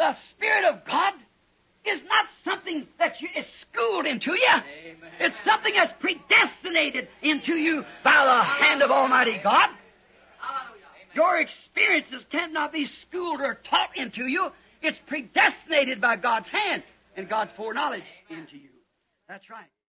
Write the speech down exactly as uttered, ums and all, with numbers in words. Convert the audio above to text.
The Spirit of God is not something that you, is schooled into you. Amen. It's something that's predestinated into you by the hand of Almighty God. Your experiences cannot be schooled or taught into you. It's predestinated by God's hand and God's foreknowledge into you. That's right.